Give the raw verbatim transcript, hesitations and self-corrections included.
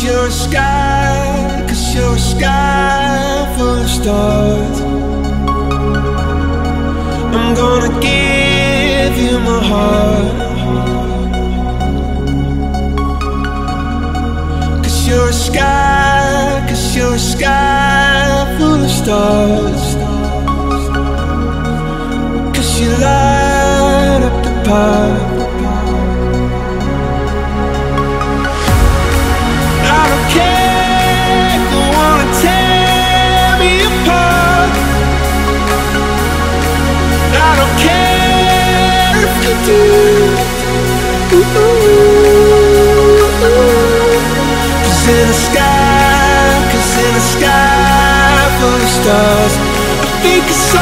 you're a sky, cause you're a sky full of stars. I'm gonna give you my heart, cause you're a sky, cause you're a sky full of stars. Cause you light up the path. I don't care if you wanna tear me apart. I don't care if you do. Cause in the sky, cause in the sky full of stars, I think it's